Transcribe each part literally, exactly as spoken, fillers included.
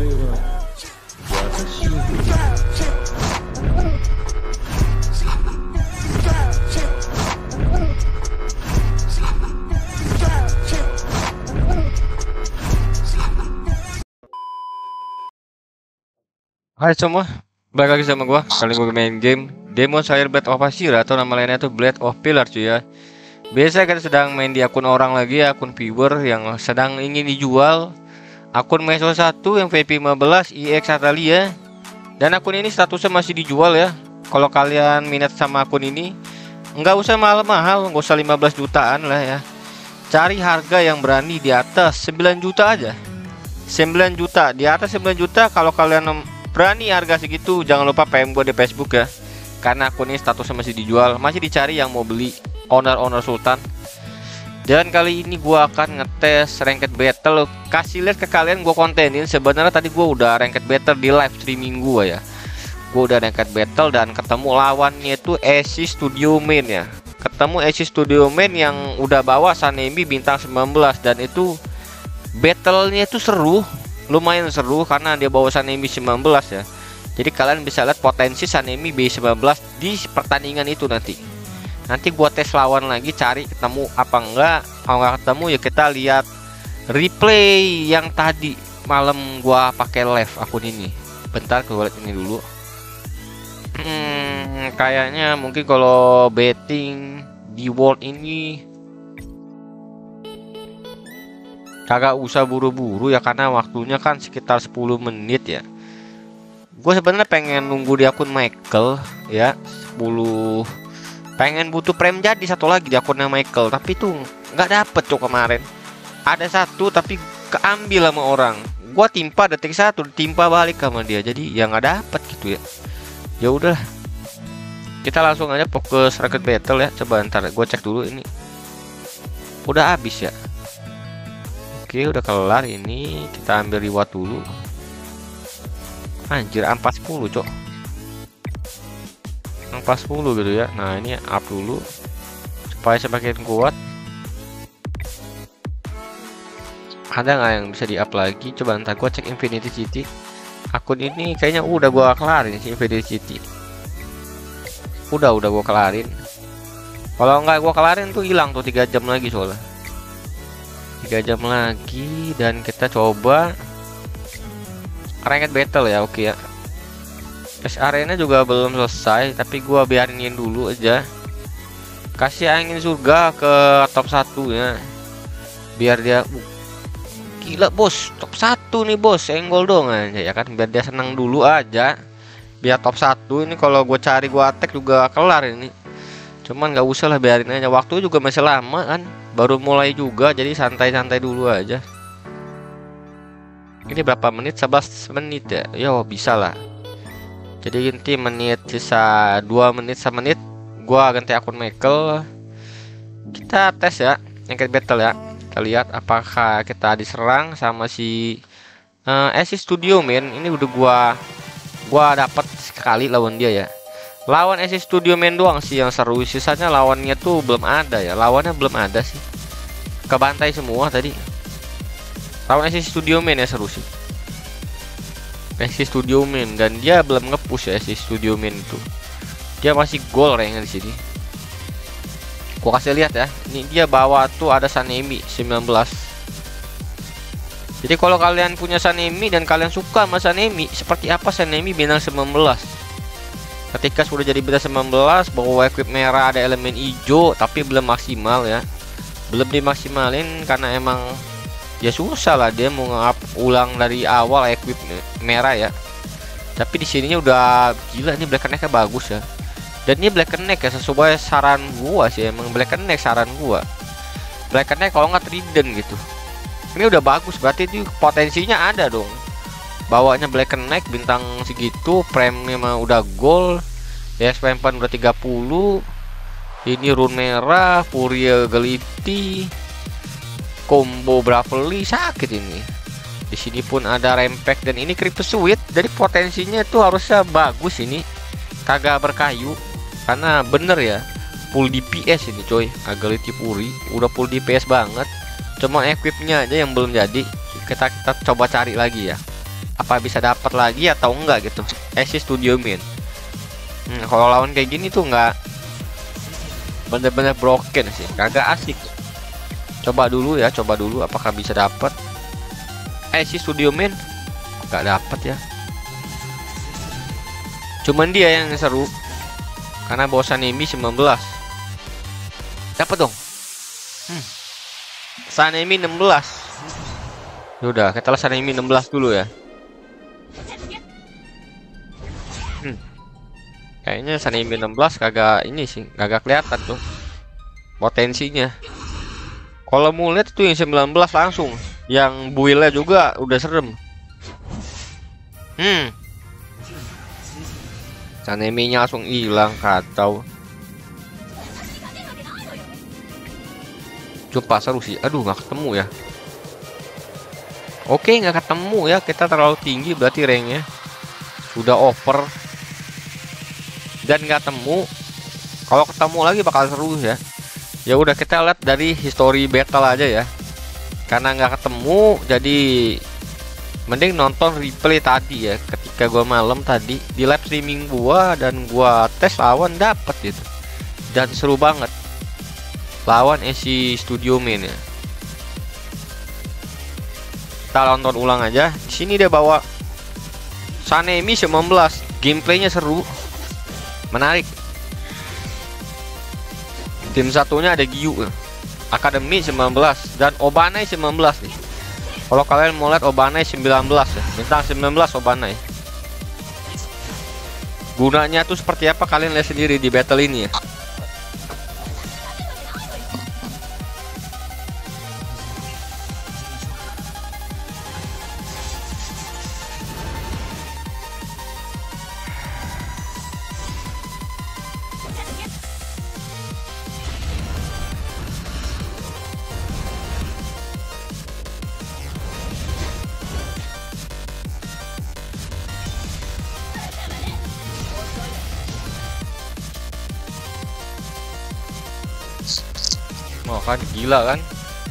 Hai semua, balik lagi sama gua. Kali gua main game Demon Slayer Blade of Ashira atau nama lainnya tuh Blade of Pillar cuy ya. Biasa kita sedang main di akun orang lagi ya, akun viewer yang sedang ingin dijual. Akun Meso satu yang V P lima belas I X Atalia. Dan akun ini statusnya masih dijual ya. Kalau kalian minat sama akun ini, nggak usah mahal-mahal, nggak usah lima belas jutaan lah ya. Cari harga yang berani di atas sembilan juta aja. sembilan juta, di atas sembilan juta kalau kalian berani harga segitu, jangan lupa P M gue di Facebook ya. Karena akun ini statusnya masih dijual, masih dicari yang mau beli, owner-owner Sultan. Dan kali ini gue akan ngetes ranked battle. Kasih lihat ke kalian gue kontenin. Sebenarnya tadi gue udah ranked battle di live streaming gue ya. Gue udah ranked battle dan ketemu lawannya itu Ace Studio Main ya. Ketemu Ace Studio Main yang udah bawa Sanemi bintang sembilan belas. Dan itu battlenya itu seru, lumayan seru karena dia bawa Sanemi sembilan belas ya. Jadi kalian bisa lihat potensi Sanemi B sembilan belas di pertandingan itu nanti. Nanti gua tes lawan lagi, cari ketemu apa enggak. Kalau nggak ketemu ya kita lihat replay yang tadi malam gua pakai live akun ini. Bentar gua lihat ini dulu. Hmm, kayaknya mungkin kalau betting di world ini kagak usah buru-buru ya, karena waktunya kan sekitar sepuluh menit ya. Gue sebenarnya pengen nunggu di akun Michael ya, sepuluh, pengen butuh prem jadi satu lagi di akunnya Michael, tapi tuh nggak dapet cok kemarin. Ada satu tapi keambil sama orang. Gua timpa detik satu, timpa balik sama dia, jadi ya nggak dapet gitu ya. Ya udah, kita langsung aja fokus ranked battle ya. Coba ntar gue cek dulu ini udah habis ya. Oke, udah kelar ini. Kita ambil reward dulu. Anjir, empat puluh cok, empat puluh gitu ya. Nah ini up dulu supaya semakin kuat. Ada nggak yang bisa di up lagi? Coba ntar gua cek Infinity City. Akun ini kayaknya udah gua kelarin sih Infinity City. Udah udah gua kelarin. Kalau nggak gua kelarin tuh hilang tuh tiga jam lagi soalnya. tiga jam lagi dan kita coba ranked battle ya. Oke ya, S arena juga belum selesai, tapi gua biarin dulu aja. Kasih angin surga ke top satu ya, biar dia uh, gila bos, top satu nih bos, senggol dong aja ya kan, biar dia senang dulu aja, biar top satu. Ini kalau gue cari gua attack juga kelar ini, cuman nggak usah lah, biarin aja, waktu juga masih lama kan, baru mulai juga, jadi santai-santai dulu aja. Ini berapa menit? sebelas menit ya. Yo bisa lah. Jadi ganti menit sisa dua menit semenit. Gua ganti akun Michael. Kita tes ya ranked battle ya. Kita lihat apakah kita diserang sama si uh, Ace Studio Main. Ini udah gua gua dapat sekali lawan dia ya. Lawan Ace Studio Main doang sih yang seru. Sisanya lawannya tuh belum ada ya. Lawannya belum ada sih. Kebantai semua tadi. Lawan Ace Studio Main ya seru sih. Ace Studio Main, dan dia belum nge-push ya Ace Studio Main itu. Dia masih gol ranknya di sini. Gua kasih lihat ya. Ini dia bawa tuh ada Sanemi sembilan belas. Jadi kalau kalian punya Sanemi dan kalian suka sama Sanemi, seperti apa Sanemi bintang sembilan belas? Ketika sudah jadi bintang sembilan belas, bawa equip merah, ada elemen hijau, tapi belum maksimal ya. Belum dimaksimalin karena emang ya susah lah, dia mau nge-up ulang dari awal equip merah ya. Tapi di sininya udah gila, ini Black Neck bagus ya. Dan ini Black Neck ya, sesuai saran gua sih, emang Black Neck saran gua. Black Neck kalau nggak Trident gitu. Ini udah bagus, berarti itu potensinya ada dong. Bawanya Black Neck bintang segitu, premnya mah udah gold. Ya S P empat udah tiga puluh. Ini rune merah, Furia Geliti, combo Bravely sakit ini. Di sini pun ada Rampack dan ini Crypto Sweet. Jadi potensinya tuh harusnya bagus ini. Kagak berkayu karena bener ya, full D P S ini coy. Agility Fury udah full D P S banget. Cuma equipnya aja yang belum jadi. Kita kita coba cari lagi ya. apa bisa dapat lagi atau enggak gitu. Esi Studio Min. Hmm, kalau lawan kayak gini tuh nggak bener-bener broken sih, kagak asik. Coba dulu ya, coba dulu apakah bisa dapat. Esi Studio Min nggak dapat ya. Cuman dia yang seru karena bawa Sanemi sembilan belas. Dapat dong. Hmm. Sanemi enam belas. Udah, kita lihat Sanemi enam belas dulu ya. Hmm. Kayaknya Sanemi enam belas kagak ini sih, kagak kelihatan tuh potensinya. Kalau mau lihat itu yang sembilan belas langsung, yang builnya juga udah serem. Hmm. Sanemi-nya langsung hilang kacau. Coba seru sih. Aduh, nggak ketemu ya. Oke, nggak ketemu ya. Kita terlalu tinggi berarti ranknya sudah over dan nggak temu. Kalau ketemu lagi bakal seru ya. Ya udah, kita lihat dari history battle aja ya. Karena nggak ketemu, jadi mending nonton replay tadi ya. Ketika gua malam tadi di live streaming gua dan gua tes lawan dapet gitu. Dan seru banget. Lawan Esi Studio Min ya. Kita nonton ulang aja. Di sini dia bawa Sanemi sembilan belas. Gameplaynya seru, menarik. Tim satunya ada Gyu, Akademi sembilan belas dan Obanai sembilan belas nih. Kalau kalian mau lihat Obanai sembilan belas ya, bintang sembilan belas Obanai. Gunanya tuh seperti apa kalian lihat sendiri di battle ini ya. Oh kan gila kan,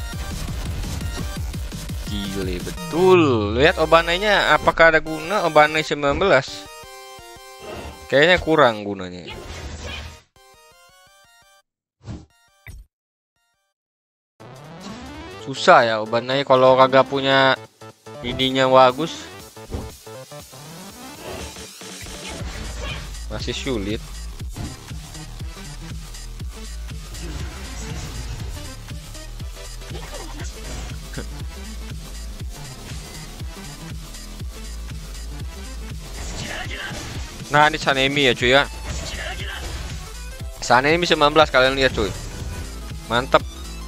gile betul. Lihat Obanai-nya, apakah ada guna Obanai sembilan belas? Kayaknya kurang gunanya. Susah ya Obanai kalau kagak punya ininya bagus, masih sulit. Nah ini Sanemi ya cuy ya. Sanemi sembilan belas kalian lihat cuy. Mantep.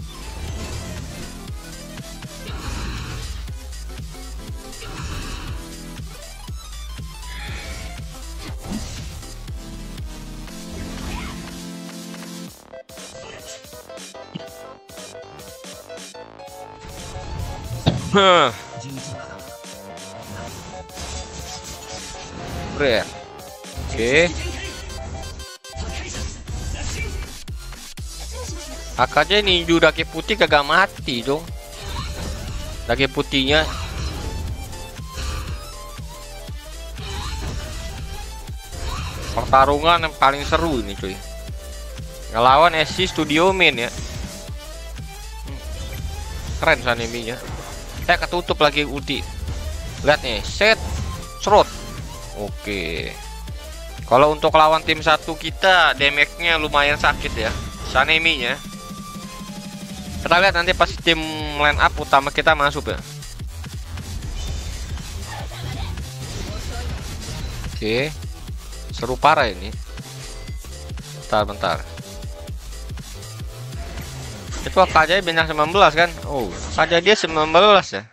Huh. Bre. Oke. Akanya ninju dake putih kagak mati dong. Dake putihnya. Pertarungan yang paling seru ini cuy. Ngelawan Esi Studio Min ya. Keren Sanemi-nya. Saya ketutup lagi ulti. Lihat nih, set, serot. Oke. Kalau untuk lawan tim satu kita damage-nya lumayan sakit ya, Sanemi-nya. Kita lihat nanti pas tim line up utama kita masuk ya. Oke. Seru parah ini. Bentar, bentar. Itu aja bintang sembilan belas kan? Oh, saja dia sembilan belas ya.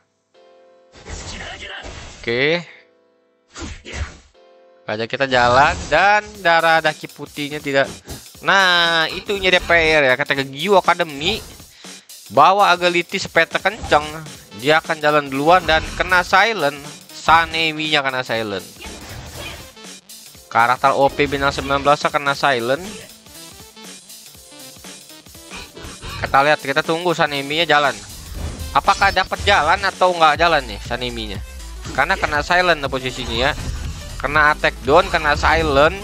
Oke. Aja kita jalan dan darah daki putihnya tidak. Nah, itunya D P R ya. Kata ke Gyu Academy bawa ability sepeta kencang, dia akan jalan duluan dan kena silent. Sanemi-nya kena silent. Karakter O P bintang sembilan belas kena silent. Kita lihat, kita tunggu Sanemi-nya jalan. Apakah dapat jalan atau nggak jalan nih Sanemi-nya? karena kena silent posisinya ya. Kena attack down, kena silent.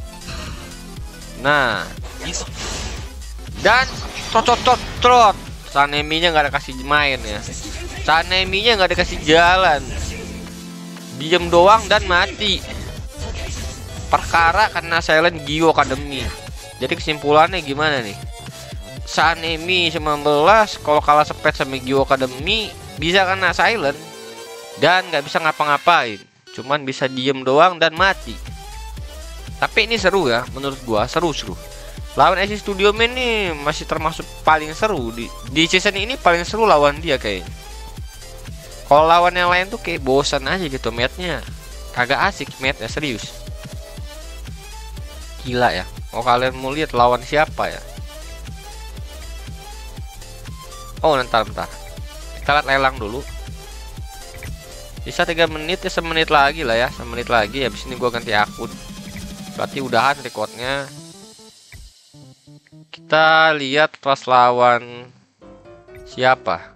Nah, dan trot trot trot. Saneminya nggak ada kasih main ya. Saneminya nggak dikasih jalan. Diem doang dan mati. Perkara kena silent Gio Academy. Jadi kesimpulannya gimana nih? Sanemi sembilan belas kalau kalah sepet sama Gio Academy bisa kena silent dan nggak bisa ngapa-ngapain. Cuman bisa diem doang dan mati. Tapi ini seru ya, menurut gua seru-seru. Lawan Ace Studio Man nih masih termasuk paling seru di di season ini, paling seru lawan dia kayaknya. Kalau lawan yang lain tuh kayak bosan aja gitu matchnya, kagak asik matchnya, serius. Gila ya. Oh, kalian mau lihat lawan siapa ya? Oh, bentar bentar. Kita lihat lelang dulu. Bisa tiga menit ya, semenit lagi lah ya, semenit lagi. Habis ini gua ganti akun. Berarti udahan recordnya. Kita lihat pas lawan siapa.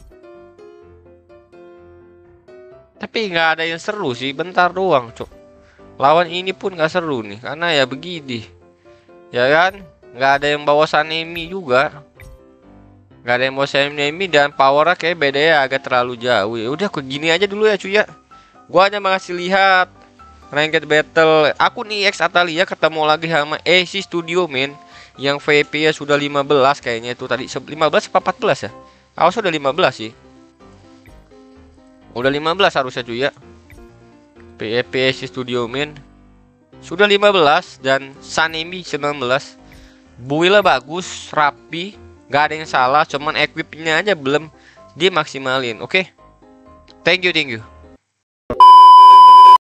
Tapi nggak ada yang seru sih, bentar doang cok. Lawan ini pun nggak seru nih, karena ya begini, ya kan? Nggak ada yang bawa Sanemi juga, nggak ada yang bawa Sanemi dan powernya kayak beda ya, agak terlalu jauh. Ya udah, kok gini aja dulu ya cuy ya. Gua hanya mengasih lihat ranked battle akun I X Atalia ketemu lagi sama Ace Studio Man yang V P ya sudah lima belas kayaknya itu tadi, lima belas apa empat belas ya? Awas udah lima belas sih. Udah lima belas harusnya cuy ya. P E P Ace Studio Man sudah lima belas dan Sanemi sembilan belas. Build-nya bagus, rapi, nggak ada yang salah, cuman equipnya aja belum dimaksimalin. Oke. Okay? Thank you, thank you.